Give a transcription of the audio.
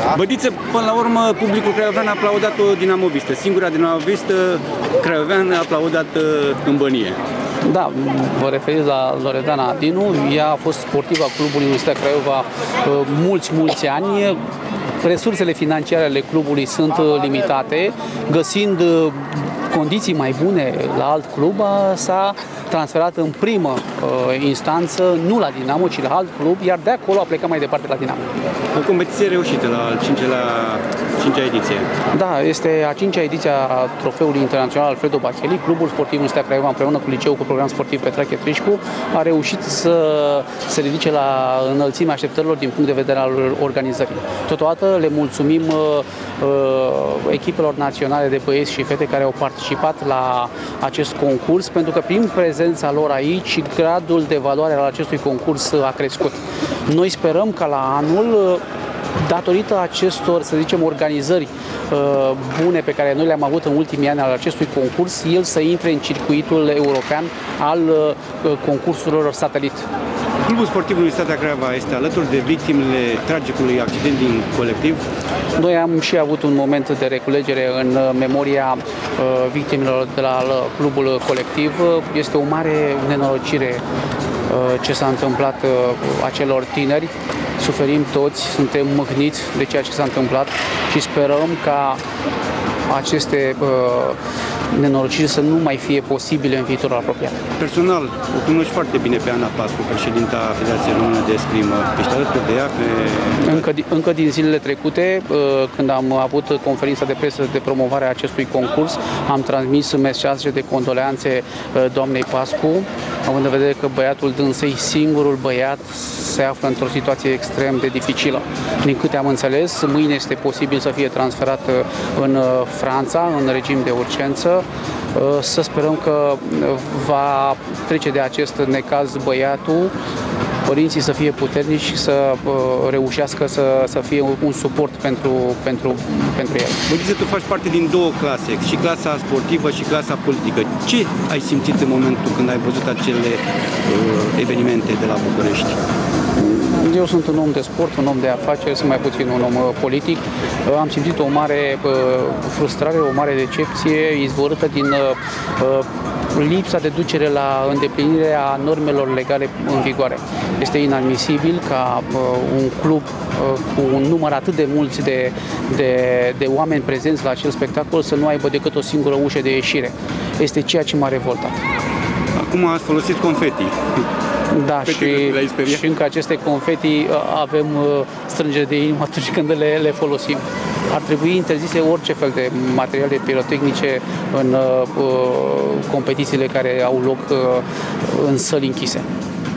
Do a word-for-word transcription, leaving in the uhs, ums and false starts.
Bădiță, până la urmă, publicul craiovean a aplaudat o dinamovistă. Singura dinamovistă craiovean a aplaudat în Bănie. Da, vă referiți la Loredana Dinu. Ea a fost sportivă a clubului Universitatea Craiova mulți, mulți ani. Resursele financiare ale clubului sunt limitate. Găsind condiții mai bune la alt club, s-a transferat în primă uh, instanță, nu la Dinamo, ci la alt club, iar de acolo a plecat mai departe la Dinamo. O competiție reușită la al cincilea, cincea ediție. Da, este a cincea ediție a Trofeului Internațional Alfredo Bacheli. Clubul sportiv Universitatea Craiova, împreună cu liceul cu program sportiv Petrache Trișcu, a reușit să se ridice la înălțimea așteptărilor din punct de vedere al organizării. Totodată le mulțumim uh, uh, echipelor naționale de băieți și fete care au participat la acest concurs, pentru că prin prezența lor aici, gradul de valoare al acestui concurs a crescut. Noi sperăm ca la anul, datorită acestor, să zicem, organizări uh, bune pe care noi le-am avut în ultimii ani al acestui concurs, el să intre în circuitul european al uh, concursurilor satelit. Clubul sportiv Universitatea Craiova este alături de victimele tragicului accident din colectiv. Noi am și avut un moment de reculegere în memoria uh, victimelor de la clubul colectiv. Este o mare nenorocire uh, ce s-a întâmplat uh, acelor tineri. Suferim toți, suntem mâhniți de ceea ce s-a întâmplat și sperăm ca aceste uh, nenorociri să nu mai fie posibile în viitorul apropiat. Personal, o cunoști foarte bine pe Ana Pascu, președinta Federației Române de Escrimă. Ești alături de ea? Pe... Încă, încă din zilele trecute, când am avut conferința de presă de promovare a acestui concurs, am transmis mesaje de condoleanțe doamnei Pascu, având în vedere că băiatul dânsei, singurul băiat, se află într-o situație extrem de dificilă. Din câte am înțeles, mâine este posibil să fie transferat în Franța, în regim de urgență. Să sperăm că va trece de acest necaz băiatul, părinții să fie puternici și să uh, reușească să, să fie un suport pentru, pentru, pentru el. Bădiță, tu faci parte din două clase, și clasa sportivă și clasa politică. Ce ai simțit în momentul când ai văzut acele uh, evenimente de la București? Eu sunt un om de sport, un om de afaceri, sunt mai puțin un om politic. Am simțit o mare uh, frustrare, o mare decepție izvorâtă din uh, lipsa de ducere la îndeplinirea normelor legale în vigoare. Este inadmisibil ca uh, un club uh, cu un număr atât de mulți de, de, de oameni prezenți la acel spectacol să nu aibă decât o singură ușă de ieșire. Este ceea ce m-a revoltat. Acum ați folosit confeti. Da, și, și încă aceste confeti avem strângere de inimă atunci când le, le folosim. Ar trebui interzise orice fel de materiale pirotehnice în uh, competițiile care au loc uh, în săli închise.